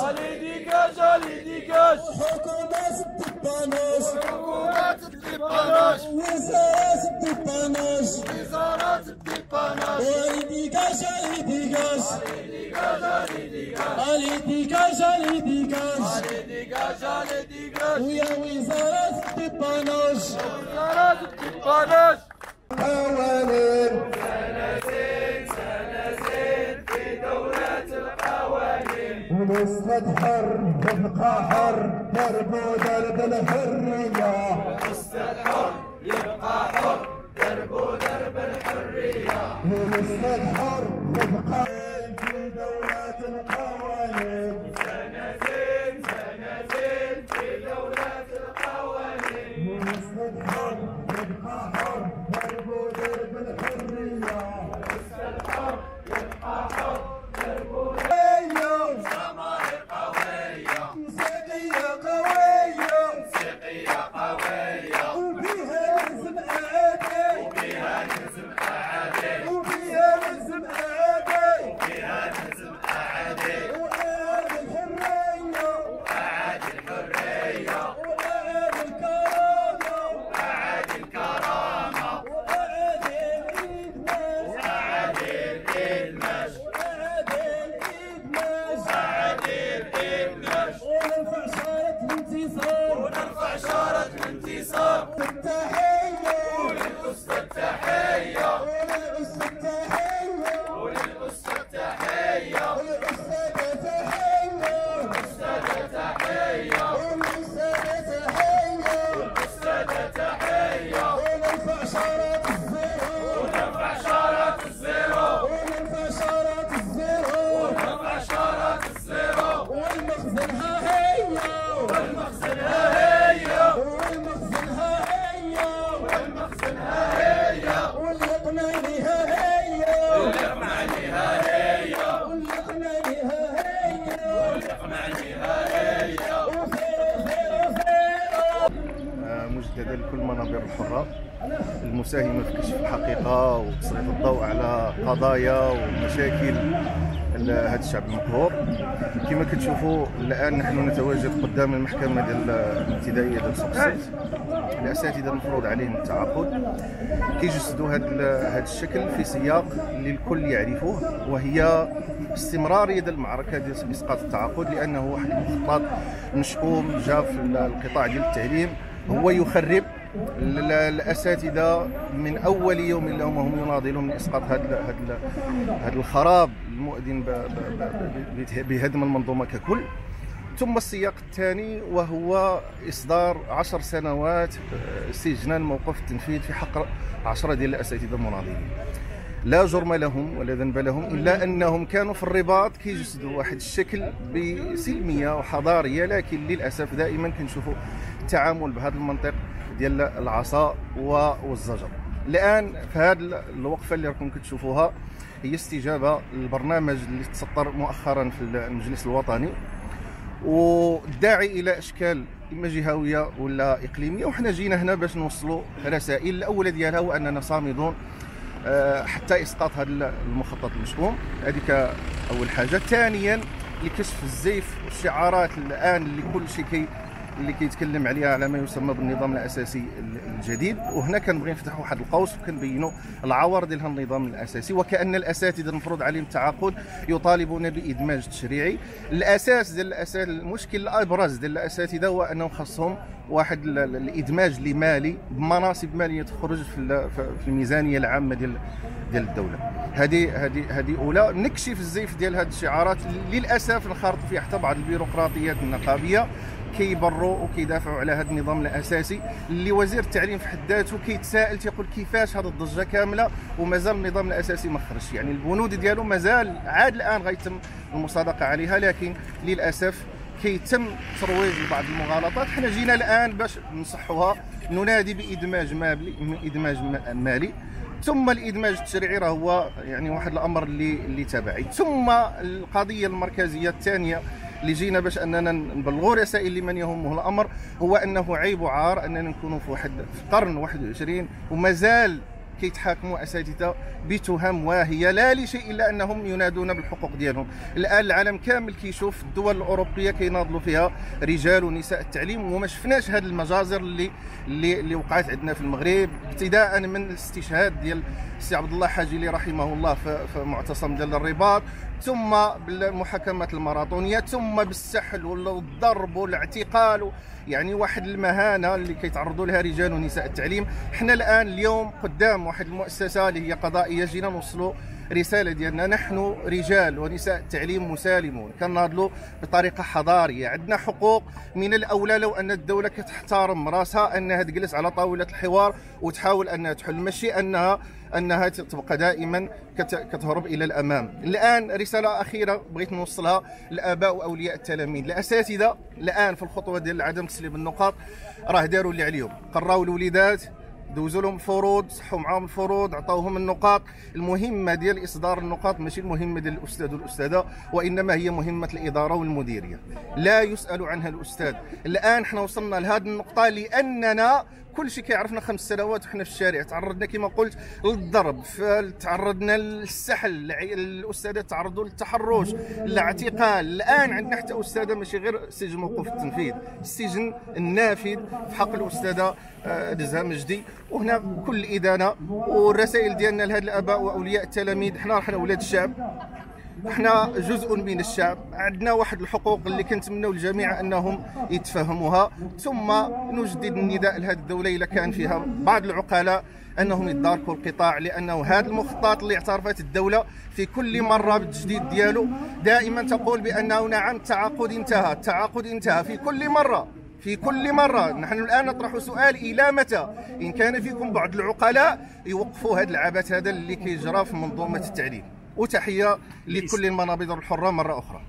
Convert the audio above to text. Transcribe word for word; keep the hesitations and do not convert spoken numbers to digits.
Allez dégage, allez dégage. حكومات الدباناش حكومات الدباناش وزارات الدباناش وزارات الدباناش. Allez dégage, allez dégage. Allez dégage, allez dégage. Allez dégage, allez dégage. Allez dégage, allez dégage. ويا وزارات الدباناش وزارات الدباناش. قوانين سنزين سنزين في دولة القوانين. ونسخة حر تبقى حر دربو درب الحرية الأستاذ حر يبقى حر دربو درب الحرية. ونسخة حر تبقى في دولة القوانين سنزين سنزين في دولة القوانين. ونسخة حر تبقى حر دربو درب الحرية الأستاذ حر يبقى حر دربو قوية ضمائر قوية. موسيقية قوية موسيقية قوية وفيها لازم أعادي وبها نزم أعادي. وفيها لازم أعادي وبها نزم أعادي. وأعاد الحرية أعاد الحرية وأعاد الكرامة وأعاد الكرامة وأعاد الإدماج وأعاد الإدماج وأعاد الإدماج وأعاد الإدماج. ونرفع شارة الانتصار ونرفع شارة الانتصار. التحية وللأسرة التحية. وللأسرة التحية وللأسرة التحية. وللأستاذ تحية أستاذ تحية. وللأستاذ تحية أستاذ تحية. ونرفع شارة الزيرو ونرفع شارة الزيرو. ونرفع شارة الزيرو ونرفع شارة الزيرو. والمخزنها هي والمخزنها هي. والمخزنها هي والمخزنها هي. واللقمة لها هي واللقمة عليها هي. واللقمة لها هي واللقمة عليها هي. وفيرو فيرو فيرو مجددا لكل منابر الحرة المساهمة في كشف الحقيقة وتسليط الضوء على قضايا ومشاكل هذا الشعب المقهور. كما كتشوفوا الآن نحن نتواجد قدام المحكمة ديال الابتدائية ديال سوق السيد. الأساتذة المفروض عليهم التعاقد كيجسدوا هذا هذا الشكل في سياق اللي الكل يعرفوه، وهي استمرارية ديال المعركة ديال إسقاط التعاقد، لأنه واحد المخطط مشؤوم جا في القطاع ديال التعليم هو يخرب الاساتذه من اول يوم لهم وهم يناضلون من اسقاط هذا هذا هذا الخراب المؤذن بهدم المنظومه ككل. ثم السياق الثاني وهو اصدار عشر سنوات سجنا موقف التنفيذ في حق عشرة ديال الاساتذه المناضلين. لا جرم لهم ولا ذنب لهم الا انهم كانوا في الرباط كيجسدوا واحد الشكل بسلميه وحضاريه، لكن للاسف دائما كنشوفوا التعامل بهذا المنطق ديال العصا والزجر. الان في هذه الوقفه اللي راكم كتشوفوها هي استجابه للبرنامج اللي تسطر مؤخرا في المجلس الوطني والداعي الى اشكال اما جهويه ولا اقليميه، وحنا جينا هنا باش نوصلوا رسائل. الاولى ديالها هو اننا صامدون حتى اسقاط هذا المخطط المشؤوم، هذيك اول حاجه. ثانيا لكشف الزيف والشعارات الان اللي كل شيء كي اللي كيتكلم عليها على ما يسمى بالنظام الاساسي الجديد. وهنا كنبغي نفتح واحد القوس وكنبينوا العور ديال هذا النظام الاساسي، وكان الاساتذه المفروض عليهم التعاقد يطالبون بادماج تشريعي. الاساس ديال الاساس المشكل الابرز ديال الاساتذه هو انهم خاصهم واحد الادماج المالي بمناصب ماليه تخرج في في الميزانيه العامه ديال ديال الدوله. هذه هذه هذه اولى. نكشف الزيف ديال هذه الشعارات للاسف انخرط فيها حتى بعض البيروقراطيات النقابيه كيبروا وكيدافعوا على هذا النظام الاساسي اللي وزير التعليم في حد ذاته كيتساءل تيقول كيفاش هذه الضجه كامله ومازال النظام الاساسي ما خرجش. يعني البنود ديالو مازال عاد الان غيتم المصادقه عليها، لكن للاسف كيتم ترويج لبعض المغالطات. حنا جينا الان باش نصحوها، ننادي بادماج مالي ادماج مالي ثم الادماج التشريعي راه هو يعني واحد الامر اللي اللي تبعي. ثم القضيه المركزيه الثانيه اللي جينا باش اننا نبلغوا رسائل لمن يهمه الامر هو انه عيب وعار اننا نكونوا في واحد في القرن واحد وعشرين ومازال كيتحاكموا اساتذه بتهم واهيه لا لشيء الا انهم ينادون بالحقوق ديالهم. الان العالم كامل كيشوف الدول الاوروبيه كيناضلوا فيها رجال ونساء التعليم، وما شفناش هذه المجازر اللي اللي اللي وقعت عندنا في المغرب، ابتداء من الاستشهاد ديال السي عبد الله حاجلي رحمه الله في معتصم ديال الرباط، ثم بالمحاكمات الماراطونيه، ثم بالسحل والضرب والاعتقال، يعني واحد المهانه اللي كيتعرضوا لها رجال ونساء التعليم. حنا الان اليوم قدام واحد المؤسسه اللي هي قضائيه، جينا نوصلوا رساله ديالنا. نحن رجال ونساء التعليم مسالمون، كناضلوا بطريقه حضاريه، عندنا حقوق. من الاولى لو ان الدوله كتحترم راسها انها تجلس على طاوله الحوار وتحاول انها تحل، ماشي انها انها تبقى دائما كتهرب الى الامام. الان رساله اخيره بغيت نوصلها للاباء واولياء التلاميذ، الاساتذه الان في الخطوه ديال عدم تسليم النقاط راه داروا اللي عليهم، قراو الوليدات، دوزوا لهم الفروض، صحوا معاهم الفروض، عطاوهم النقاط. المهمه ديال اصدار النقاط ماشي المهمه ديال الاستاذ والاستاذه، وانما هي مهمه الاداره والمديريه، لا يسال عنها الاستاذ. الان حنا وصلنا لهذه النقطه لاننا كل شيء كيعرفنا خمس سنوات وحنا في الشارع، تعرضنا كما قلت للضرب، تعرضنا للسحل، الاستاذات تعرضوا للتحرش، الاعتقال. الان عندنا حتى استاذه ماشي غير سجن موقوف التنفيذ، السجن النافذ في حق الاستاذه دزها مجدي. وهنا كل الادانه والرسائل ديالنا لهاد الاباء واولياء التلاميذ، حنا حنا اولاد الشعب، احنا جزء من الشعب، عندنا واحد الحقوق اللي كنتمنوا للجميع انهم يتفهموها. ثم نجدد النداء لهذه الدوله اذا كان فيها بعض العقلاء انهم يتداركوا القطاع، لانه هذا المخطط اللي اعترفت الدوله في كل مره بالتجديد ديالو دائما تقول بانه نعم التعاقد انتهى، التعاقد انتهى في كل مره في كل مرة. نحن الآن نطرح سؤال: إلى متى؟ إن كان فيكم بعض العقلاء يوقفوا هذا العبث هذا اللي كيجرى في منظومة التعليم. وتحية لكل المنابر الحرة مرة أخرى.